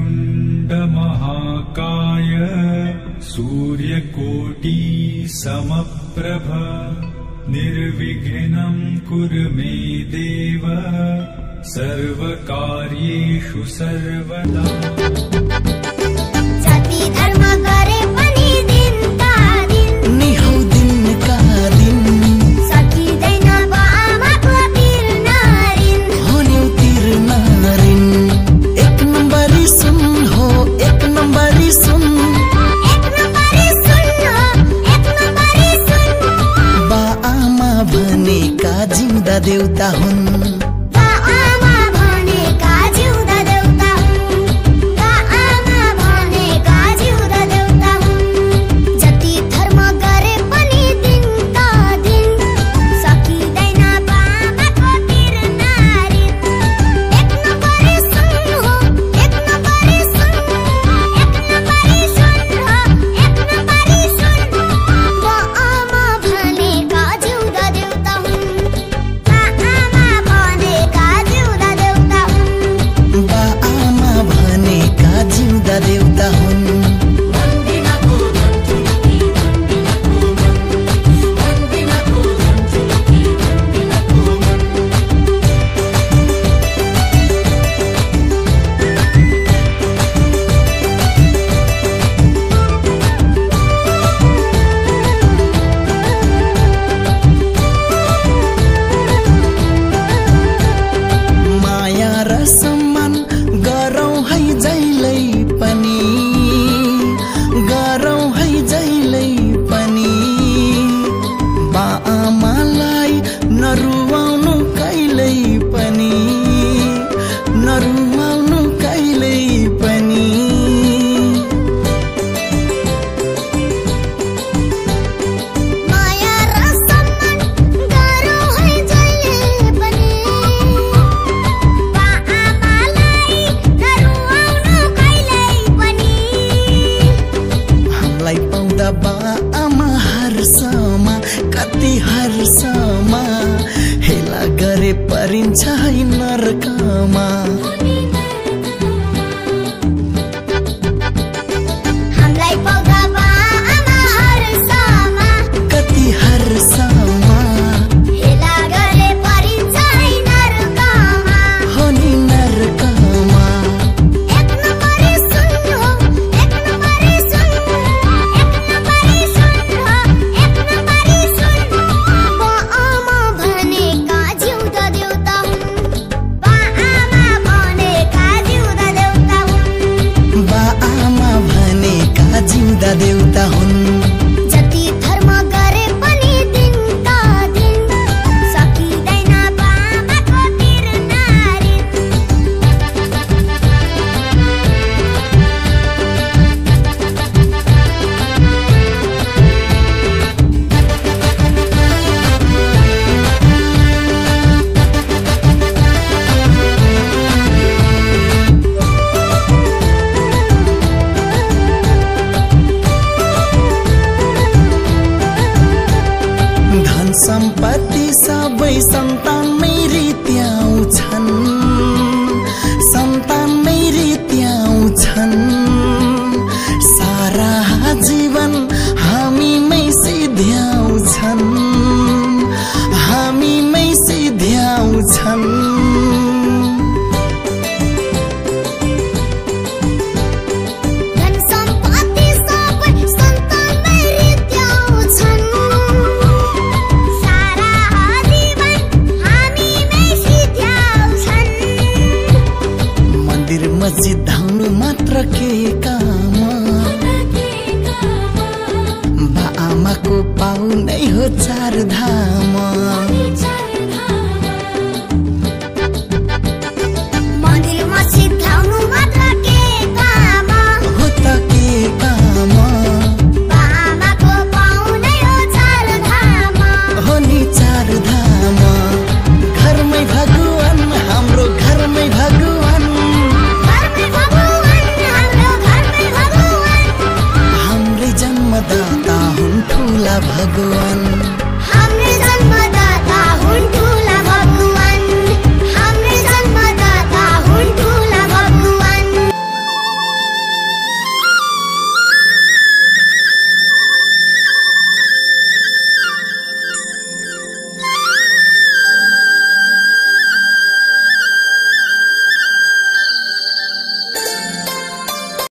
वक्रतुण्डमहाकाय सूर्यकोटि समप्रभ निर्विघ्नं कुरु मे देव सर्वकार्येषु सर्वदा। जाति धर्म गरे पनि दिन का दिन निहौ दिन का दिन सकिँदैन बामाको तिर्नारिन होन्यौ तिर्नारिन। एक नम्बरी सुन हो एक नम्बरी सुन, एक नम्बरी सुन हो एक नम्बरी सुन। बा आमा भनेका जिउँदा देउता हुन्। कति हर्षमा हेला गरे परिन्छ नरकमा। हामीलाई पाउँदा बामा हर्षमा कति हर्षमा हेला गरे परिन्छ नरकमा। हो नि नरकमा। एक नम्बरी सुन हो एक नम्बरी सुन, एक नम्बरी सुन हो एक नम्बरी सुन। बाआमा भनेका जिउँदा देउता हुन्। बाआमा भनेका जिउँदा देउता हुन्। बाआमा भनेका जिउँदा देउता हुन्। जति धर्म गरे पनि दिन का दिन सकिँदैन बामाको तिर्नारिन। धन सम्पत्ति सबै सन्तानमै रित्याउँछन्, सन्तानमै रित्याउँछन्। सारा जीवन हामीमै सिध्याउँछन्, हामीमै सिध्याउँछन्। धन सम्पत्ति सबै सन्तानमै रित्याउँछन्। सारा जीवन हामीमै सिध्याउँछन्। मन्दिर मस्जिद धाउनु मात्र के काम, बाआमाको पाउनै हो चार धाम। मन्दिर मस्जिद धाउनु मात्र के काम, हो त के काम, बाआमाको पाउनै हो चार धाम। हो नि चार धाम। घरमै भगवान हाम्रो घरमै भगवान, घरमै भगवान हाम्रो घरमै भगवान। हाम्रै जन्मदाता हुन् ठुला भगवान।